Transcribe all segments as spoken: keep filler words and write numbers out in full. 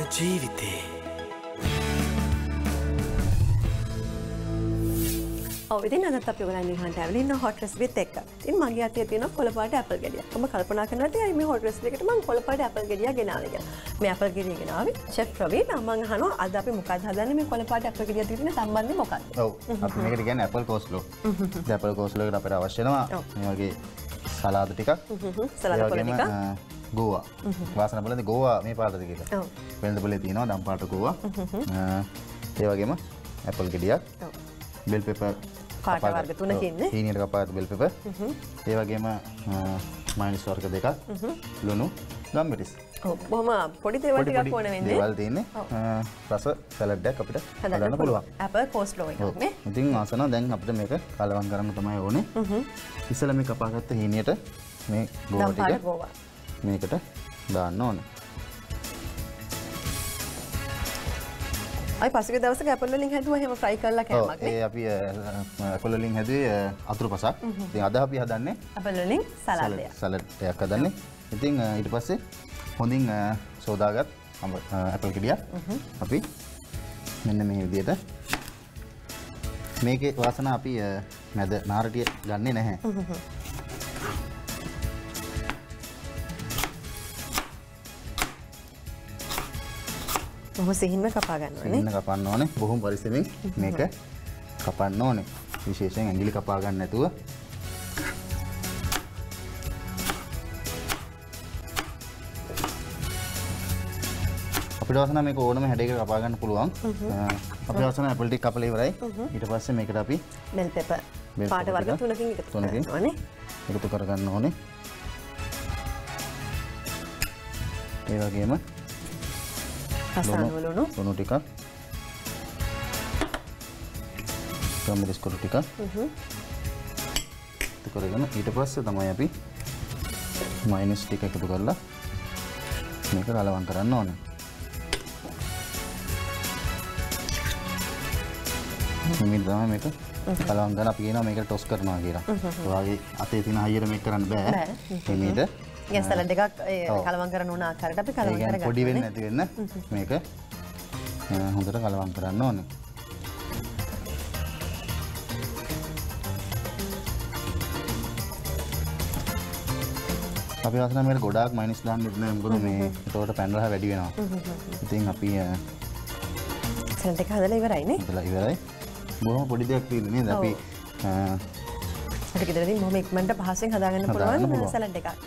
ජීවිතේ ඔව් ඉතින් අදත් අපි ඔයගලන් නිහඬ ඇවිල්ලා ඉන්න හොට් රෙසිපිත් එක්ක. ඉතින් මගේ අතේ තියෙන කොළපාට ඇපල් ගෙඩියක්. මම කල්පනා කරනවා ඇයි මේ හොට් රෙසිපි එකට මම කොළපාට ඇපල් ගෙඩියක් ගෙනාවේ කියලා. මේ ඇපල් ගෙඩිය ගෙනාවේ ෂෙෆ් ප්‍රවීන්. මම අහනවා අද අපි මොකක්ද හදන්නේ මේ කොළපාට ඇපල් ගෙඩියක් තියෙන සම්බන්ධය මොකක්ද? ඔව් අපි මේකට කියන්නේ ඇපල් කෝස්ලෝ. ඉතින් ඇපල් කෝස්ලෝ එකට අපිට අවශ්‍ය වෙනවා මේ වගේ සලාද ටිකක්. සලාද පොළ ටිකක්. ගෝවා. වාසන බලන්නේ ගෝවා මේ පාටද කියලා. ඔව්. වෙළඳ පොලේ තියෙනවා දම් පාට ගෝවා. ඒ වගේම ඇපල් ගෙඩියක්. ඔව්. බෙල් පෙපර් පාට වර්ග තුනකින් නේ. හීනියට කපාගත්තු බෙල් පෙපර්. ඒ වගේම මයොනයිස් වර්ග දෙකක්. ලුණු ගම්මිරිස්. ඔව් බොහොම පොඩි දේවල් ටිකක් ඕන වෙන්නේ. දේවල් තියෙන්නේ. රස සලාඩ් එකක් අපිට හදන්න පුළුවන්. ඇපල් කෝස්ලෝ එකක් නේ. ඉතින් ආසන දැන් අපිට මේක කලවම් කරන්න තමයි ඕනේ. ඉස්සෙල්ලා මේ කපාගත්ත හීනියට මේ ගෝවා ටික මේකට දාන්න ඕනේ. අයි පසුගිය දවසක ඇපල් වලින් හැදුවා එහෙම ෆ්‍රයි කරලා කෑමක් නේ. ඒ අපි ඇපල් වලින් හැදුවේ අතුරුපසක්. ඉතින් අද අපි හදන්නේ ඇපල් වලින් සලාඩ් එකක්. සලාඩ් එකක් හදන්නේ. ඉතින් ඊට පස්සේ හොඳින් සෝදාගත් ඇපල් ගෙඩියක් අපි මෙන්න මේ විදිහට මේකේ වාසන අපි මැද නාරටිය ගන්නෙ නැහැ. බොහොම සිහින්ම කපා ගන්න ඕනේ. සිහින්ම කපන්න ඕනේ. බොහොම පරිස්සමෙන් මේක කපන්න ඕනේ. විශේෂයෙන් ඇඟිලි කපා ගන්න නැතුව. අපිට වසන මේක ඕනම හැඩයකට කපා ගන්න පුළුවන්. අපිට වසන ඇපල් ටික කපලා ඉවරයි. ඊට පස්සේ මේකට අපි බෙල් පෙපර් පාට වර්ග තුනකින් එකතු කරන්න ඕනේ. එකතු කරගන්න ඕනේ. ඒ වගේම කසාන ලුණු ලුණු ටිකක් ගම්මිරිස් කොටු ටිකක් එකතු කරගෙන ඊට පස්සේ තමයි අපි මයොනයිස් ටික එකතු කරලා මේක කලවම් කරන්න ඕනේ. මේ තමයි මේක කලවම් කරලා අපි කියනවා මේක ටොස් කරනවා කියලා. ඔයාගේ අතේ තියෙන හයියට මේක කරන්න බෑ. මේක ඒ සලාඩ් එකක් කලවම් කරන උන ආකාරයට අපි කලවම් කරගන්න. පොඩි වෙන්නේ නැති වෙන්න මේක හොඳට කලවම් කරන්න ඕනේ. අපි වසන මේක ගොඩාක් මයිනස් දාන්න ඉන්නේ මොකද මේ ඒකට පැන් රහ වැඩි වෙනවා. ඉතින් අපි සලාඩ් එක හදලා ඉවරයි නේ. හදලා ඉවරයි. බොහොම පොඩි දෙයක් තියෙන්නේ නේද අපි අපිට ගෙදරදී බොහොම ඉක්මනට පහසෙන් හදාගන්න පුළුවන් සලාඩ් එකක්.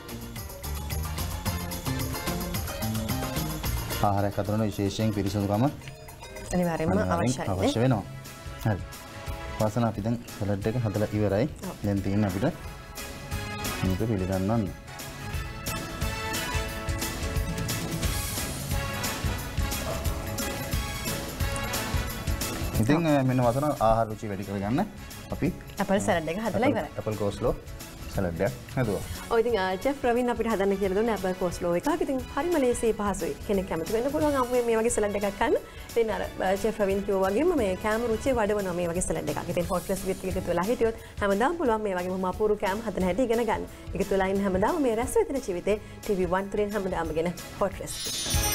ආහාරයක් හදන විශේෂයෙන් පිරිසිදුකම අනිවාර්යයෙන්ම අවශ්‍යයි අවශ්‍ය වෙනවා. හරි. වාසන අපි දැන් සලාඩ් එක හදලා ඉවරයි. දැන් තියෙන්නේ අපිට මේක පිළිගන්නන්න. ඉතින් මෙන්න වාසන ආහාර රුචි වැඩි කරගන්න අපි ඇපල් සලාඩ් එක හදලා ඉවරයි. ඇපල් කෝස්ලෝ සලාඩ් එක හදුවා. ඔය ඉතින් චෙෆ් ප්‍රවීන් අපිට හදන්න කියලා දුන්නේ ඇපල් කෝස්ලෝ එකක්. ඉතින් හරිම ලේසියි පහසුයි. කෙනෙක් කැමති වෙන්න පුළුවන් අම්මේ මේ වගේ සලාඩ් එකක් ගන්න. ඉතින් අර චෙෆ් ප්‍රවීන් කිව්වා වගේම මේ කෑම රුචිය වඩවනවා මේ වගේ සලාඩ් එකක්. ඉතින් හොට් රෙසිපිත් එකකට වෙලා හිටියොත් හැමදාම පුළුවන් මේ වගේ මම අපූර්ව කෑම හදන හැටි ඉගෙන ගන්න. එකතු වෙලා ඉන්න හැමදාම මේ රැස් වෙන ජීවිතේ ටීවී වන් තුලින් හැමදාම ගෙන හොට් රෙසිපි.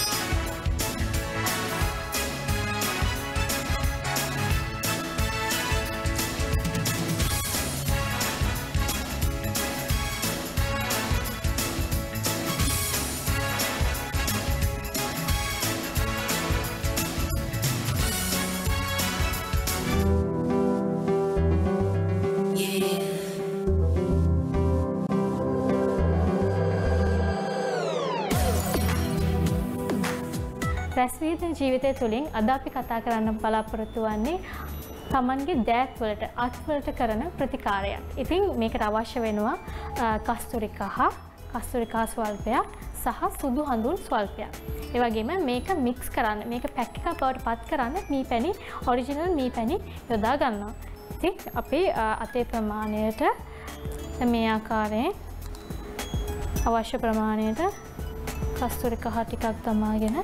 රැස්වීම ජීවිතය තුළින් අද අපි කතා කරන්න බලාපොරොත්තු වන්නේ තමන්ගේ දෑත් වලට අත් වලට කරන ප්‍රතිකාරයක්. ඉතින් මේකට අවශ්‍ය වෙනවා කස්තුරිකා හා කස්තුරිකා ස්වල්පයක් සහ සුදු හඳුන් ස්වල්පයක්. ඒ වගේම මේක මික්ස් කරන්න මේක පැක් එකක් බවට පත් කරන්න මී පැණි ඔරිජිනල් මී පැණි යොදා ගන්නවා. ඉතින් අපි අතේ ප්‍රමාණයට මේ ආකාරයෙන් අවශ්‍ය ප්‍රමාණයට කස්තුරිකා ටිකක් දමාගෙන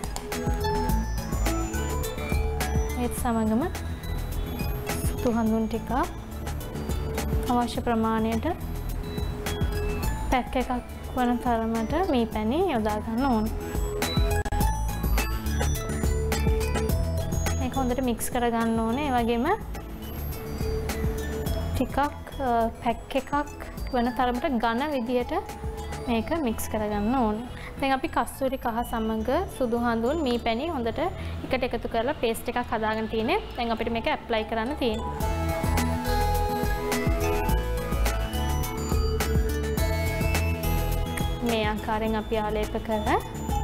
ඒත් සමගම සුදු හඳුන් ටිකක් අවශ්‍ය ප්‍රමාණයට පැක් එකක් වන තරමට මී පැණි යොදා ගන්න ඕන. හොඳට මික්ස් කරගන්න ඕනේ. ඒ වගේම ටිකක් පැක් එකක් වෙන තරමට ඝන විදියට මේක මික්ස් කරගන්න ඕනේ. දැන් අපි කස්තූරි කහ සමග සුදු හඳුන් මී පැණි හොඳට එකට එකතු කරලා පේස්ට් එකක් හදාගෙන තියෙන්නේ. දැන් අපිට මේක ඇප්ලයි කරන්න තියෙනවා. මේ ආකාරයෙන් අපි ආලේප කරලා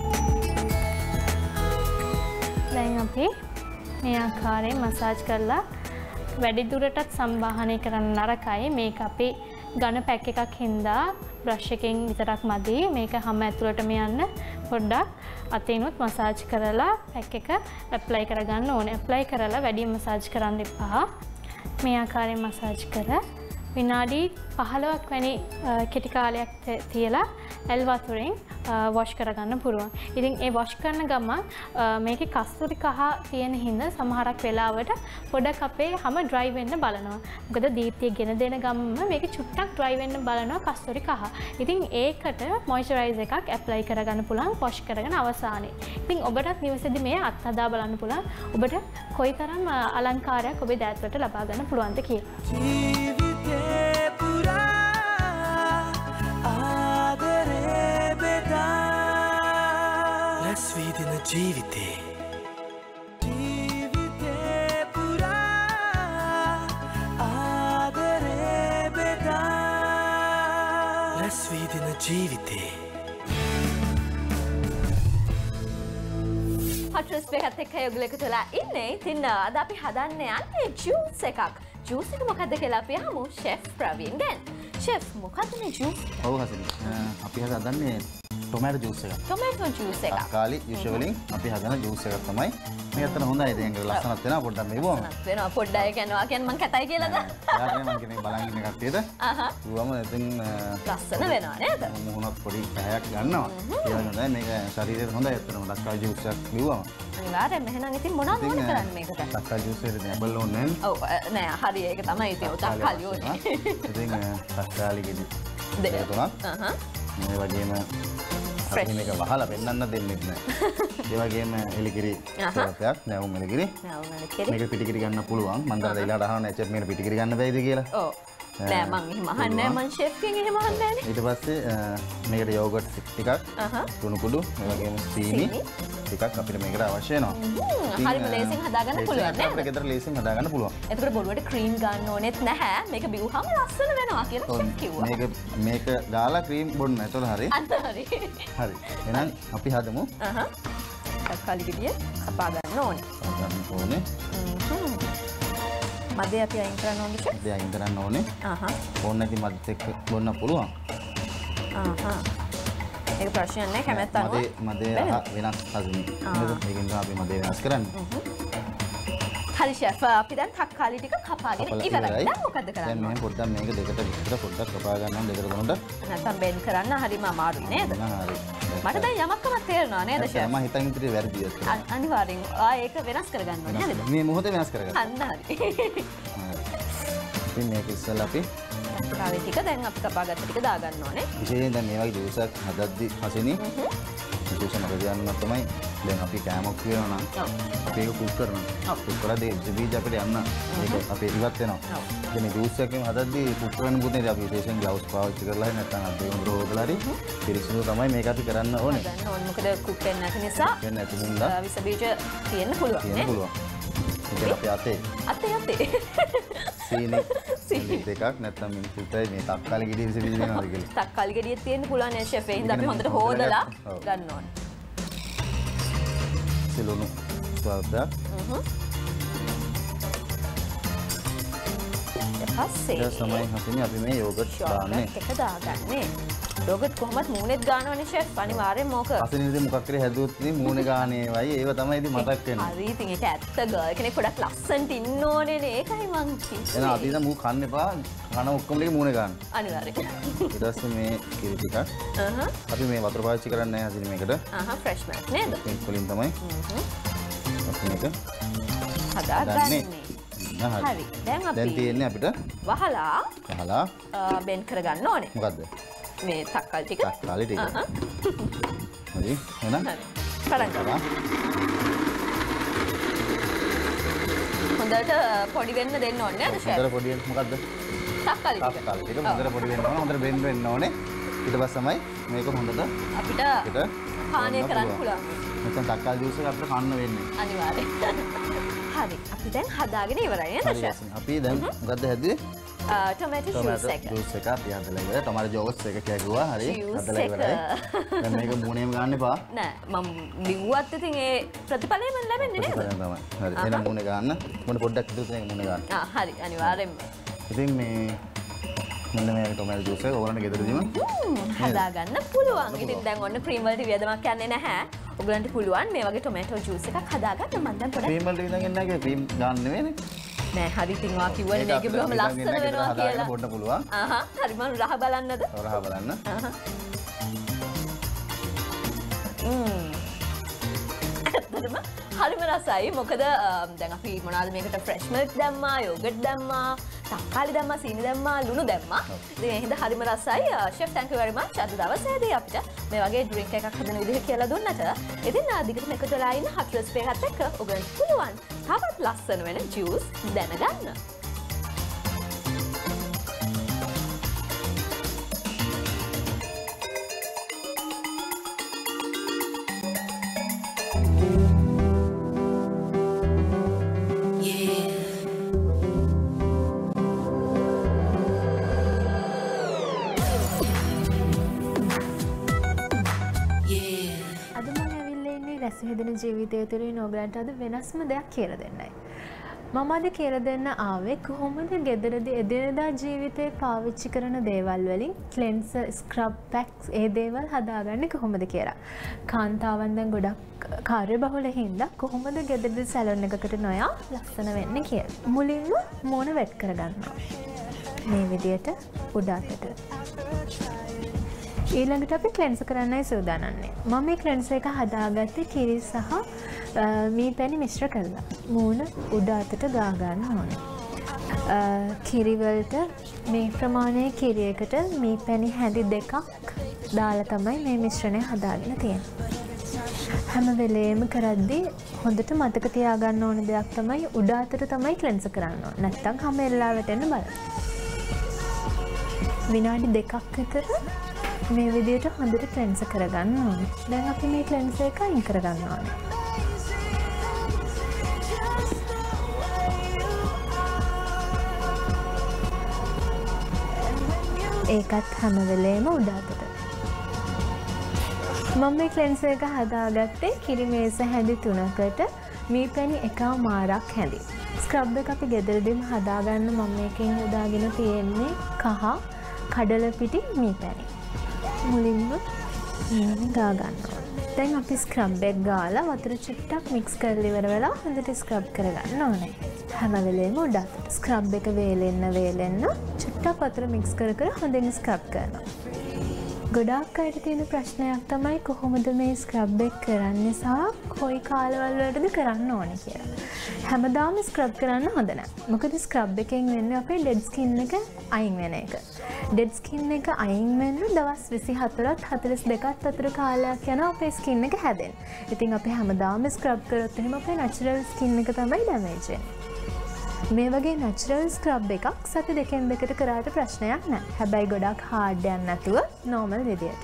දැන් අපි මේ ආකාරයෙන් මසාජ් කරලා වැඩි දුරටත් සම්බාහනය කරන්න නරකයි. මේක අපි ඝන පැක් එකක් හින්දා බ්‍රෂ් එකෙන් විතරක් මදි. මේක හැම ඇතුළටම යන්න පොඩ්ඩක් අතිනුත් මසාජ් කරලා පැක් එක ඇප්ලයි කරගන්න ඕනේ. ඇප්ලයි කරලා වැඩි මසාජ් කරන්න එපා. මේ ආකාරයෙන් මසාජ් කර විනාඩි පහළොවක් වැනි කෙටි කාලයක් තියලා ඇල් වතුරෙන් වොෂ් කරගන්න පුළුවන්. ඉතින් ඒ වොෂ් කරන ගමන් මේකේ කස්තූරි කහ තියෙන හින්දා සමහරක් වෙලාවට පොඩක් අපේ හැම ඩ්‍රයි වෙන්න බලනවා. මොකද දීප්තිය ගෙන දෙන ගමන්ම මේකේ චුට්ටක් ඩ්‍රයි වෙන්න බලනවා කස්තූරි කහ. ඉතින් ඒකට මොයිස්චරයිසර් එකක් ඇප්ලයි කරගන්න පුළුවන් වොෂ් කරගෙන අවසානයේ. ඉතින් ඔබටත් නිවසේදී මේ අත්හදා බලන්න පුළුවන්. ඔබට කොයිතරම් අලංකාරයක් ඔබේ දෑත්වලට ලබා ගන්න පුළුවන්ද කියලා. ස්වීදින ජීවිතේ ජීවිතේ පුරා ආදරේ බෙදා ස්වීදින ජීවිතේ හොට්ස් එකත් එක්ක ඔයගොල්ලෝ එකතු වෙලා ඉන්නේ. ඉතින් අද අපි හදන්න යන්නේ ජූස් එකක්. ජූස් එක මොකද්ද කියලා අපි අහමු ෂෙෆ් ප්‍රවීන්ගෙන්. ෂෙෆ් මොකද්ද මේ ජූස්? ඔව් හසිනි. අපි හදන්නේ ටොමැටෝ ජූස් එකක්. ටොමැටෝ ජූස් එකක්. තක්කාලි යුෂුවලි අපි හදන ජූස් එකක් තමයි. මේක අතන හොඳයි. ඉතින් ඒක ලස්සනක් වෙනවා පොඩ්ඩක් මේවම. වෙනවා පොඩ්ඩයි කියනවා කියන්නේ මං කතයි කියලාද? යාට මං කියන්නේ බලන් ඉන්න කට්ටියට. අහහ. ඌවම ඉතින් ලස්සන වෙනවා නේද? මුහුණත් පොඩි පැයක් ගන්නවා. ඒ වගේ මේක ශරීරයට හොඳයි අතනම තක්කාලි ජූස් එකක් බිව්වම. අනිවාර්යයෙන්ම එහෙනම් ඉතින් මොනවද ඕන කරන්නේ මේකට? තක්කාලි ජූස් එකේ තියෙන ඇබල් ඕනේ නෑ. ඔව් නෑ හරි ඒක තමයි ඉතින් තක්කාලි ඕනේ. ඉතින් තක්කාලි ගෙඩි දෙක තුනක්. අහහ. මේ වගේම අපි මේක වහලා පෙන්නන්න දෙන්නෙත් නෑ. ඒ වගේම එලිකිරි සෝසයක් නැවුම් එලිකිරි. නැවුම් එලිකිරි. මේක පිටිකිරි ගන්න පුළුවන්. මම දැන් ඊළාට අහනවා එච් එෆ් මේක පිටිකිරි ගන්න බැයිද කියලා. ඔව්. නෑ මං එහෙම අහන්නේ නෑ මං ෂෙෆ් කෙනෙක් එහෙම අහන්නේ නෑනේ. ඊට පස්සේ මේකට යෝගට් ටිකක් තුණු කුඩු ඒ වගේම සීනි ටිකක් අපිට මේකට අවශ්‍ය වෙනවා. හරිම ලේසියෙන් හදාගන්න පුළුවන් නේද? අපිට ගෙදර ලේසියෙන් හදාගන්න පුළුවන්. එතකොට බොරුවට ක්‍රීම් ගන්න ඕනෙත් නැහැ. මේක බිව්වහම ලස්සන වෙනවා කියලා ෂෙෆ් කිව්වා. මේක මේක දාලා ක්‍රීම් බොන්න. එතකොට හරි. අන්න හරි. හරි. එහෙනම් අපි හදමු. අහහ. තක්කාලි ගෙඩිය කපා ගන්න ඕනේ. ගන්න ඕනේ. මදේ අපි අයින් කරන්න ඕනේ ෂෙෆ්. මදේ අයින් කරන්න ඕනේ. අහහ. ඕන නැති මදෙත් එක්ක බොන්න පුළුවන්. අහහ. ඒක ප්‍රශ්නයක් නෑ කැමැත්ත අනුව. මදේ මදේ වෙනස් හසුනි. නේද? මේකෙන් තමයි අපි මදේ වෙනස් කරන්නේ. හරි ෂෙෆ් අපි දැන් තක්කාලි ටික කපාගෙන ඉවරයි. දැන් මොකද කරන්නේ? දැන් මම පොඩ්ඩක් මේක දෙකට විතර පොඩ්ඩක් කපා ගන්නවා දෙකට තුනට. නැත්නම් බෙන් කරන්න හරිම අමාරුයි නේද? හරි. මට දැන් යමක්කම තේරෙනවා නේද ෂෙෆ්? මම හිතන් ඉදිරිය වැරදි ඒක. අනිවාර්යෙන්. ආ ඒක වෙනස් කරගන්න ඕනේ නේද? මේ මොහොතේ වෙනස් කරගන්න. අන්න හරි. ඉතින් මේක ඉස්සෙල්ලා අපි තක්කාලි ටික දැන් අපි කපාගත්ත ටික දාගන්න ඕනේ. විශේෂයෙන් දැන් මේ වගේ ජූස් එකක් හදද්දි හසිනි විශේෂ මතක ගන්න තමයි දැන් අපි කෑමක් කියනවා නම් අපි ඒක කුක් කරනවා. කුක් කරලා දේ බීජ අපිට යන්න ඒක අපි ඉවත් වෙනවා. ඉතින් මේ ජූස් එකකින් හදද්දි කුක් කරන්න පුතේ අපි විශේෂයෙන් ග්ලව්ස් පාවිච්චි කරලා නැත්නම් අත් දෙකම රෝදලා හරි පිරිසිදු තමයි මේක අපි කරන්න ඕනේ. ගන්න ඕනේ මොකද කුක් වෙන්නේ නැති නිසා. වෙන්නේ නැති නිසා විස බීජ තියෙන්න පුළුවන් නේ. තියෙන්න පුළුවන්. ඒක අපේ අතේ. අතේ අතේ. සීනි සීනි දෙකක් නැත්නම් මිනිස්සුන්ටයි මේ තක්කාලි ගෙඩිය විස බීජ දෙනවද කියලා. තක්කාලි ගෙඩිය තියෙන්න පුළුවන් නේ ෂෙෆ්. ඒ හින්දා අපි හොඳට හොදලා ගන්න ඕනේ. සිලුණු ස්වල්පයක්. හ්ම්. ඊපස්සේ ඊට තමයි හසිනි අපි මේ යෝගට් දාන්නේ. එක දාගන්නේ. යෝගට් කොහොමත් මූණෙත් ගන්නවනේ ෂෙෆ්. අනිවාර්යෙන් මොක. හසිනි ඉතින් මොකක් කරේ හැදුවොත් ඉතින් මූණේ ගානේ වයි ඒව තමයි ඉතින් මතක් වෙන්නේ. හරි ඉතින් ඒක ඇත්ත ගර්ල් කෙනෙක් පොඩක් ලස්සනට ඉන්න ඕනේ නේ. ඒකයි මං කිව්වේ. එහෙනම් අපි දැන් මූ කන්න එපා. කන ඔක්කොම ටික මූණේ ගන්න. අනිවාර්යෙන්. ඊට පස්සේ මේ කිරි ටිකක්. අහහ. අපි මේ වතුර පාවිච්චි කරන්නේ නැහැ හසිනි මේකට. අහහ ෆ්‍රෙෂ් මැට් නේද? මේක වලින් තමයි. හ්ම්. අපි මේක හදාගන්නේ. හරි. දැන් අපි දැන් තියෙන්නේ අපිට වහලා වහලා බෙන් කරගන්න ඕනේ. මොකද්ද? මේ තක්කාලි ටික. තක්කාලි ටික. හරි. එහෙනම් හරි. පටන් ගමු. හොඳට පොඩි වෙන්න දෙන්න ඕනේ නේද ෂෙෆ්? හොඳට පොඩි වෙන්න මොකද්ද? තක්කාලි ටික. තක්කාලි ටික හොඳට පොඩි වෙන්න ඕනේ. හොඳට බ්ලෙන්ඩ් වෙන්න ඕනේ. ඊට පස්සේ තමයි මේක හොඳට අපිට පානය කරන්න පුළුවන්. නැත්නම් තක්කාලි ජූස් එක අපිට කන්න වෙන්නේ. අනිවාර්යයෙන්. හරි. අපි දැන් හදාගෙන ඉවරයි නේද ෂෙෆ්? අපි දැන් මොකද්ද හැදුවේ? ටොමැටෝ ජූස් එක. ජූස් එක අපි හදලා ඉවරයි. ටොමැටෝ ජූස් එක කියගුවා. හරි. හදලා ඉවරයි. දැන් මේක මූණේම ගන්න එපා. නෑ මම ලිව්වත් ඉතින් ඒ ප්‍රතිඵලයම ලැබෙන්නේ නේද? ප්‍රතිඵලය තමයි. හරි. එහෙනම් මූණේ ගන්න. මොන පොඩ්ඩක් ඉතුරු තියෙන මූණේ ගන්න. ආ හරි අනිවාර්යෙන්ම. ඉතින් මේ මෙන්න මේ ටොමැටෝ ජූස් එක ඕගොල්ලන්ට ගෙදරදීම හදා ගන්න පුළුවන්. ඉතින් දැන් ඔන්න ක්‍රීම් වලට වියදමක් යන්නේ නැහැ. ඔයගලන්ට පුළුවන් මේ වගේ ටොමැටෝ ජූස් එකක් හදාගන්න. මම දැන් පොඩ්ඩක් ක්‍රීම් වලට විඳන් එන්නේ නැහැ ක්‍රීම් ගන්න නෙවෙයිනේ. නෑ හරි ඉතින් වා කිව්වනේ මේක බොහොම ලස්සන වෙනවා කියලා. පොඩ්ඩක් පුළුවන්. ආහා හරි මම රහ බලන්නද? රහ බලන්න. ආහා. ම්ම්. ඇත්තටම හරිම රසයි. මොකද දැන් අපි මොනවාද මේකට ෆ්‍රෙෂ් මිල්ක් දැම්මා, යෝගට් දැම්මා, තක්කාලි දැම්මා, සීනි දැම්මා, ලුණු දැම්මා. ඉතින් ඒ හින්දා හරිම රසයි. Chef thank you very much. අද දවසේදී අපිට මේ වගේ ඩ්‍රින්ක් එකක් හදන විදිහ කියලා දුන්නට. ඉතින් දිගටම එකතු වෙලා ඉන්න හත් රෙසිපි එකත් එක්ක ඔයගොල්ලන්ට පුළුවන් තවත් ලස්සන වෙන ජූස් දැනගන්න. රැස්විහිදෙන ජීවිතය තුළින් ඔයගලන්ට අද වෙනස්ම දෙයක් කියලා දෙන්නයි. මම අද කියලා දෙන්න ආවේ කොහොමද ගෙදරදී එදිනෙදා ජීවිතේ පාවිච්චි කරන දේවල් වලින් ක්ලෙන්සර්, ස්ක්‍රබ් පැක්ස් ඒ දේවල් හදාගන්නේ කොහොමද කියලා. කාන්තාවන් දැන් ගොඩක් කාර්යබහුල හින්දා කොහොමද ගෙදරදී සැලොන් එකකට නොයා ලස්සන වෙන්නේ කියලා. මුලින්ම මූණ වෙට් කරගන්නවා. මේ විදියට උඩ අතට. ඊළඟට අපි ක්ලෙන්සර් කරන්නයි සූදානම්නේ. මම මේ ක්ලෙන්සර් එක හදාගත්තේ කිරි සහ මී පැණි මිශ්‍ර කරලා. මූණ උඩ අතට ගා ගන්න ඕනේ. කිරි වලට මේ ප්‍රමාණයේ කිරියකට මී පැණි හැඳි දෙකක් දාලා තමයි මේ මිශ්‍රණය හදාගෙන තියෙන්නේ. හැම වෙලේම කරද්දී හොඳට මතක තියාගන්න ඕන දෙයක් තමයි උඩ අතට තමයි ක්ලෙන්සර් කරන්න ඕනේ. නැත්තම් හැම වෙලාවට එන්න බලන්න. විනාඩි දෙකක් විතර මේ විදියට හොඳට ක්ලෙන්සර් කරගන්න ඕනේ. දැන් අපි මේ ක්ලෙන්සර් එක අයින් කරගන්න ඕනේ. ඒකත් හැම වෙලේම උඩ අතට. මම මේ ක්ලෙන්සර් එක හදාගත්තේ කිරි මේස හැඳි තුනකට මී පැණි එකමාරක් හැඳි. ස්ක්‍රබ් එක අපි ගෙදරදීම හදාගන්න මම මේකෙන් යොදාගෙන තියෙන්නේ කහ කඩල පිටි මී පැණි. මුලින්ම මේක ගා ගන්නවා. දැන් අපි ස්ක්‍රබ් එක ගාලා වතුර චුට්ටක් මික්ස් කරලා ඉවර වෙලා හොඳට ස්ක්‍රබ් කරගන්න ඕනේ. හැම වෙලේම උඩ අතට. ස්ක්‍රබ් එක වේලෙන්න වේලෙන්න චුට්ටක් වතුර මික්ස් කර කර හොඳින් ස්ක්‍රබ් කරනවා. ගොඩාක් අයට තියෙන ප්‍රශ්නයක් තමයි කොහොමද මේ ස්ක්‍රබ් එක කරන්නේ සහ කොයි කාලවල වලටද කරන්න ඕනේ කියලා. හැමදාම ස්ක්‍රබ් කරන්න හොඳ නැහැ. මොකද ස්ක්‍රබ් එකෙන් වෙන්නේ අපේ ඩෙඩ් ස්කින් එක අයින් වෙන එක. ඩෙඩ් ස්කින් එක අයින් වෙන්න දවස් විසි හතරත් හතළිස් දෙකත් අතර කාලයක් යනවා අපේ ස්කින් එක හැදෙන්න. ඉතින් අපි හැමදාම ස්ක්‍රබ් කරොත් එහෙම අපේ නැචරල් ස්කින් එක තමයි ඩැමේජ් වෙන්නේ. මේ වගේ නැචරල් ස්ක්‍රබ් එකක් සති දෙකෙන් දෙකට කරාට ප්‍රශ්නයක් නැහැ. හැබැයි ගොඩක් හාඩ් යන්න නැතුව නෝමල් විදියට.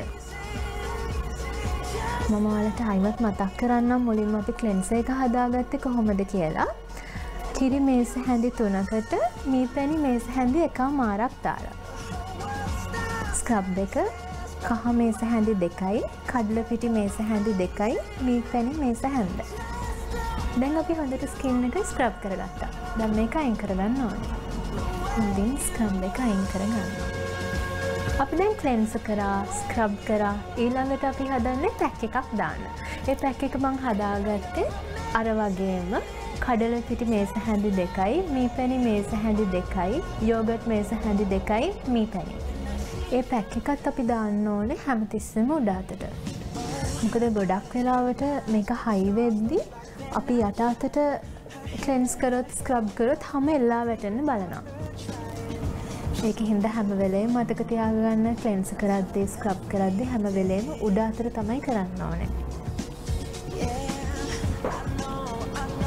මම ඔයාලට අයිමත් මතක් කරන්නම් මුලින්ම අපි ක්ලෙන්සර් එක හදාගත්තේ කොහොමද කියලා. කිරි මේස හැඳි තුනකට මී පැණි මේස හැඳි එකමාරක් දාලා. ස්ක්‍රබ් එක කහ මේස හැඳි දෙකයි, කඩල පිටි මේස හැඳි දෙකයි, මී පැණි මේස හැඳ. දැන් අපි හොඳට ස්කින් එක ස්ක්‍රබ් කරගත්තා. දැන් මේක අයින් කරගන්න ඕනේ. හොඳින් ස්ක්‍රබ් එක අයින් කරගන්න. අපි දැන් ක්ලෙන්සර් කරා, ස්ක්‍රබ් කරා. ඊළඟට අපි හදන්නේ පැක් එකක් දාන්න. ඒ පැක් එක මම හදාගත්තේ අර වගේම කඩල පිටි මේස හැඳි දෙකයි, මී පැණි මේස හැඳි දෙකයි, යෝගට් මේස හැඳි දෙකයි, මී පැණි. ඒ පැක් එකත් අපි දාන්න ඕනේ හැමතිස්සෙම උඩ අතට. මොකද ගොඩක් වෙලාවට මේක හයි වෙද්දී අපි යට අතට ක්ලෙන්ස් කරොත් ස්ක්‍රබ් කරොත් හැම එල්ලා වැටෙන්න බලනවා. ඒක හින්දා හැම වෙලේම මතක තියාගන්න ක්ලෙන්ස් කරද්දී ස්ක්‍රබ් කරද්දී හැම වෙලේම උඩ අතට තමයි කරන්න ඕනේ.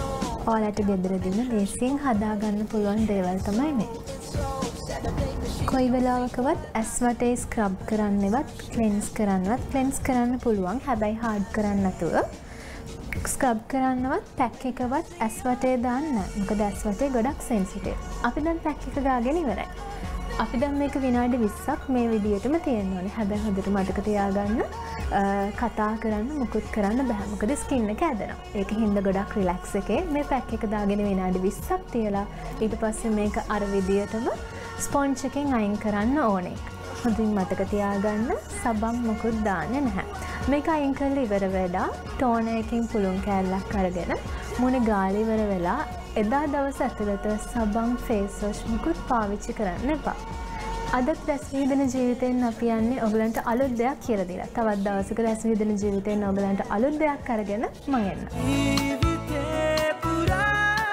ඔයාලට ගෙදරදීම ලේසියෙන් හදාගන්න පුළුවන් දේවල් තමයි මේ. කොයි වෙලාවකවත් ඇස් වටේ ස්ක්‍රබ් කරන්නවත් ක්ලෙන්ස් කරන්නවත් ක්ලෙන්ස් කරන්න පුළුවන්. හැබැයි හાર્ඩ් කරන්න නැතුව ස්ක්‍රබ් කරන්නවත් පැක් එකවත් ඇස් වටේ දාන්න නැහැ. මොකද ඇස් වටේ ගොඩක් සෙන්සිටිව්. අපි දැන් පැක් එක ගාගෙන ඉවරයි. අපි දැන් මේක විනාඩි විස්සක් මේ විදියටම තියෙන්න ඕනේ. හැබැයි හොඳට මතක තියාගන්න කතා කරන්න මුකුත් කරන්න බෑ. මොකද ස්කින් එක ඇදෙනවා. ඒක හින්දා ගොඩක් රිලැක්ස් එකේ මේ පැක් එක දාගෙන විනාඩි විස්සක් තියලා ඊට පස්සේ මේක අර විදියටම ස්පොන්ජ් එකෙන් අයින් කරන්න ඕනේ. හොඳින් මතක තියාගන්න සබන් මොකුත් දාන්නේ නැහැ. මේක අයින් කරලා ඉවර වෙලා ටෝනර් එකකින් පුළුන් කෑල්ලක් අරගෙන මුණ ගාලා ඉවර වෙලා එදා දවස් ඇතුළත සබන් ෆේස් වොෂ් මුකුත් පාවිච්චි කරන්න එපා. අදත් රැස් විහිදෙන ජීවිතෙන් අපි යන්නේ ඔයගලන්ට අලුත් දෙයක් කියලා දීලා. තවත් දවසක රැස් විහිදෙන ජීවිතෙන් ඔයගලන්ට අලුත් දෙයක් අරගෙන මම එන්න. ජීවිතේ පුරා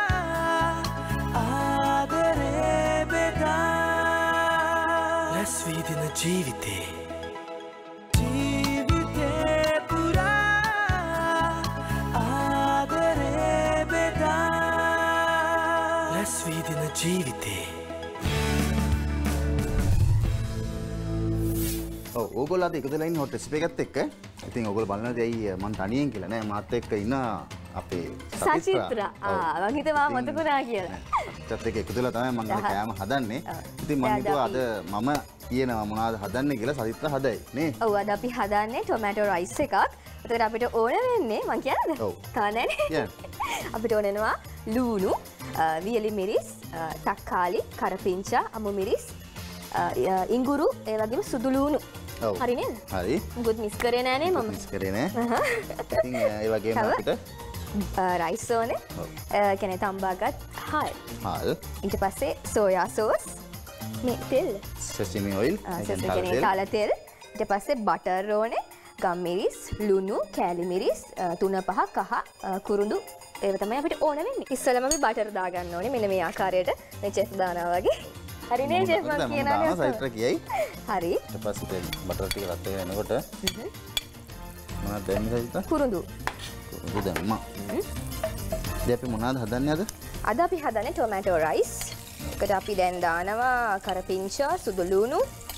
ආදරේ බෙදා රැස් විහිදෙන ජීවිතේ ජීවිතේ පුරා ආදරේ බෙදා රැස් විහිදෙන ජීවිතේ ඕගොල්ලෝ අද එකතු වෙලා ඉන්නේ හොට් රෙසිපි එකත් එක්ක. ඉතින් ඕගොල්ලෝ බලනවා ඇයි මං තනියෙන් කියලා නෑ මාත් එක්ක ඉන්න අපේ සචිත්‍රා. ආ මං හිතුවා මතකුණා කියලා. සචිත්‍රාත් එක්ක එකතු වෙලා තමයි මං අද කෑම හදන්නේ. ඉතින් මං හිතුවා අද මම කියනවා මොනවද හදන්නේ කියලා සචිත්‍රා හදයි නේ. ඔව් අද අපි හදන්නේ ටොමැටෝ රයිස් එකක්. ඒකට අපිට ඕන වෙන්නේ මං කියන්නද? ඔව්. කවන්නේනේ. අපිට ඕන වෙනවා ලූණු, වියලි මිරිස්, තක්කාලි, කරපිංචා, අමු මිරිස්, ඉඟුරු, ඒ වගේම සුදු ලූණු. හරි නේද? හරි. මුකුත් මිස් කරේ නෑනේ මම. මිස් කරේ නෑ. ඉතින් ඒ වගේම අපිට රයිස් ඕනේ. ඒ කියන්නේ තම්බාගත් හාල්. හාල්. ඊට පස්සේ සෝයා සෝස්. මේ තෙල්. සෙසමි ඔයිල්. සෙසමි තල තෙල්. ඊට පස්සේ බටර් ඕනේ. ගම්මිරිස්, ලුණු, කෑලි මිරිස්, තුන පහ කහ, කුරුඳු ඒව තමයි අපිට ඕන වෙන්නේ. ඉස්සෙල්ලාම අපි බටර් දාගන්න ඕනේ. මෙන්න මේ ආකාරයට මේ චෙෆ් දානවා වගේ. හරි නේ චෙෆ් මම කියනවා සයිත්‍ර කියයි. හරි. ඊට පස්සේ බටර් ටික රත් වෙනකොට මොනවද දැම්මේ සයිත්‍ර? කුරුඳු. කුරුඳු දැම්මා. දැන් අපි මොනවද හදන්නේ අද? අද අපි හදන්නේ ටොමැටෝ රයිස්. ඒකට අපි දැන් දානවා කරපිංචා, සුදු ලූණු,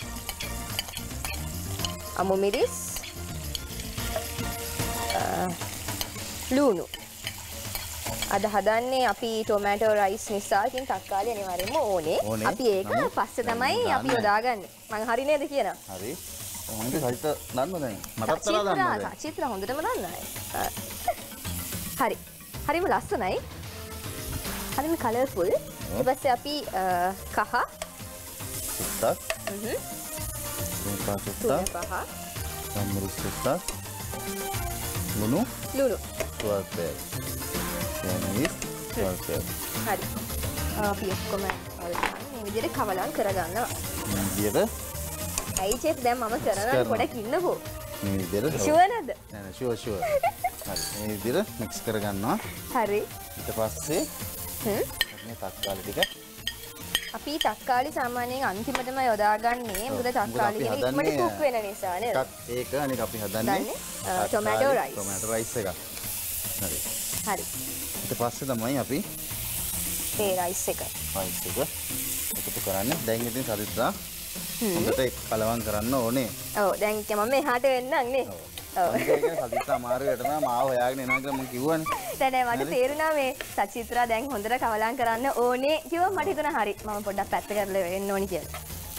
අමු මිරිස්, ලූණු. අද හදන්නේ අපි ටොමැටෝ රයිස් නිසා ඉතින් තක්කාලි අනිවාර්යෙන්ම ඕනේ. අපි ඒක පස්සේ තමයි අපි යොදාගන්නේ. මම හරි නේද කියනවා? හරි. මොකද සයිත දන්නවද දැන්? මටත් තරහා දන්නවද? චිත්‍ර හොඳටම දන්නයි. හරි. හරිම ලස්සනයි. හරිම කලර්ෆුල්. ඊට පස්සේ අපි කහ සුත්තක්. හ්ම්. මේ සුත්තක්. පහ. සම්මුරු සුත්තක්. ලුණු. ලුණු. තුවක්පෑල්. මිරිස් තුවක්පෑල්. හරි. අපි ඔක්කොම මේ විදිහට කවලම් කරගන්නවා. මේ විදිහට. ඇයි චෙෆ් දැන් මම කරනවා පොඩක් ඉන්නකෝ. මේ විදිහට. ෂුවර් නේද? නෑ නෑ ෂුවර් ෂුවර්. හරි. මේ විදිහට මික්ස් කරගන්නවා. හරි. ඊට පස්සේ හ්ම් මේ තක්කාලි ටික අපි තක්කාලි සාමාන්‍යයෙන් අන්තිමටම යොදාගන්නේ. මොකද තක්කාලි කියන්නේ ඉක්මනට කුක් වෙන නිසා නේද? ඒක අනික අපි හදන්නේ ටොමැටෝ රයිස්. ටොමැටෝ රයිස් එක. හරි. හරි. ඊට පස්සේ තමයි අපි මේ රයිස් එක. රයිස් එක එකතු කරන්නේ. දැන් ඉතින් සරිත්‍රා හොඳට කලවම් කරන්න ඕනේ. ඔව් දැන් මම මෙහාට වෙන්නම් නේ. ඔව්. ඒක සරිත්‍රා අමාරුවට නම් මාව හොයාගෙන එනවා කියලා මම කිව්වනේ. දැන් මට තේරුණා මේ සචිත්‍රා දැන් හොඳට කවලම් කරන්න ඕනේ කිව්වා මට හිතුණා හරි මම පොඩ්ඩක් පැත්ත කරලා වෙන්න ඕනි කියලා.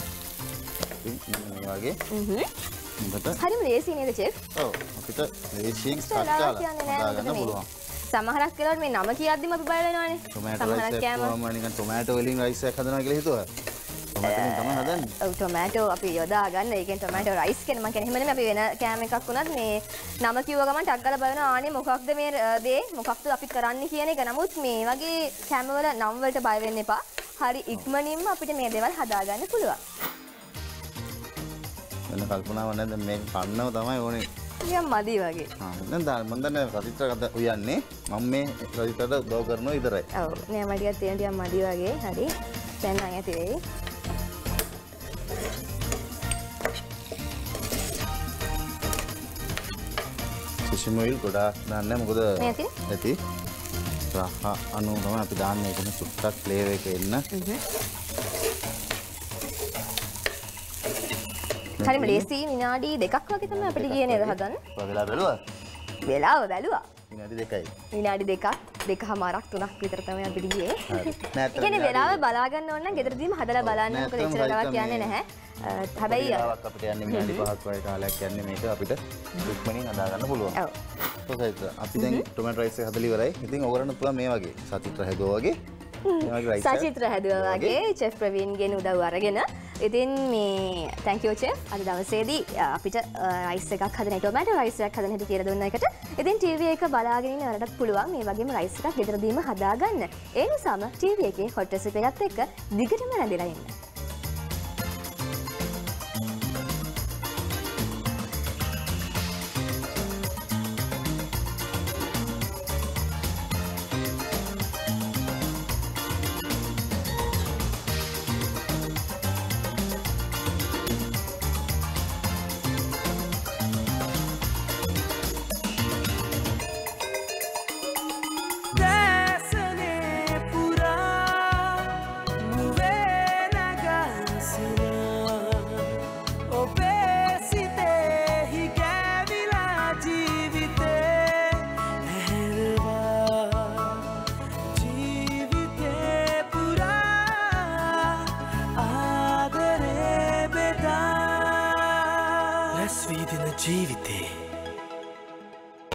මේ වගේ. හ්ම්. හොඳට. හරිම ලේසි නේද චෙෆ්? ඔව් අපිට ලේසියෙන් ස්ටාර්ට් කරලා දාගන්න පුළුවන්. සමහරක් වෙලාවට මේ නම කියද්දිම අපි බය වෙනවානේ. ටොමැටෝ රයිස් එකක් වුවම නිකන් ටොමැටෝ වලින් රයිස් එකක් හදනවා කියලා හිතුවා. ටොමැටෝෙන් තමයි හදන්නේ. ඔව් ටොමැටෝ අපි යොදා ගන්න. ඒකෙන් ටොමැටෝ රයිස් කියන මම කියන්නේ එහෙම නෙමෙයි අපි වෙන කෑම එකක් වුණත් මේ නම කිව්ව ගමන් ටක් ගාලා බලනවා ආනේ මොකක්ද මේ දේ මොකක්ද අපි කරන්නේ කියන එක. නමුත් මේ වගේ කෑම වල නම් වලට බය වෙන්න එපා. හරි ඉක්මනින්ම අපිට මේ දේවල් හදා ගන්න පුළුවන්. වෙන කල්පනාවක් නැද්ද මේක කන්නව තමයි ඕනේ. නිකන් මදි වගේ. ආ දැන් දාන්න මම දන්නේ රතිත්‍රකට උයන්නේ මම මේ රතිත්‍රට උදව් කරනවා විතරයි. ඔව් නෑ මඩ ටිකක් තියෙන ටිකක් මදි වගේ. හරි. දැන් නම් ඇති වෙයි. සුෂිම ඔයිල් ගොඩාක් දාන්න මොකද නැති. නැති. රහ අනුව තමයි අපි දාන්නේ. ඒකෙන් සුට්ටක් ෆ්ලේවර් එක එන්න. හරිම ලේසි විනාඩි දෙකක් වගේ තමයි අපිට ගියේ නේද හදන්න? වෙලා බැලුවා? වෙලාව බැලුවා. විනාඩි දෙකයි. විනාඩි දෙකක් දෙකමාරක් තුනක් විතර තමයි අපිට ගියේ. හරි. නෑ කියන්නේ වෙලාව බලා ගන්න ඕන නම් ගෙදරදීම හදලා බලන්න. මොකද එච්චර වෙලාවක් යන්නේ නැහැ. හැබැයි වෙලාවක් අපිට යන්නේ විනාඩි පහක් වගේ කාලයක් යන්නේ මේක අපිට ඉක්මනින් හදා ගන්න පුළුවන්. ඔව්. ඔකයිද අපි දැන් ටොමැටෝ රයිස් එක හදලා ඉවරයි. ඉතින් ඕගොල්ලන්ට පුළුවන් මේ වගේ සචිත්‍ර හැදුවා වගේ මේ වගේ රයිස් එක සචිත්‍ර හැදුවා වගේ චෙෆ් ප්‍රවීන්ගෙන් උදව් අරගෙන ඉතින් මේ thank you chef අද දවසේදී අපිට රයිස් එකක් හදන ටොමැටෝ රයිස් එකක් හදන හැටි කියලා දුන්න එකට ඉතින් ටීවී එක බලාගෙන ඉන්න වලටත් පුළුවන් මේ වගේම රයිස් එකක් ගෙදරදීම හදා ගන්න. ඒ නිසාම ටීවී එකේ hot recipe එකත් එක්ක දිගටම රැඳිලා ඉන්න. ජීවිතේ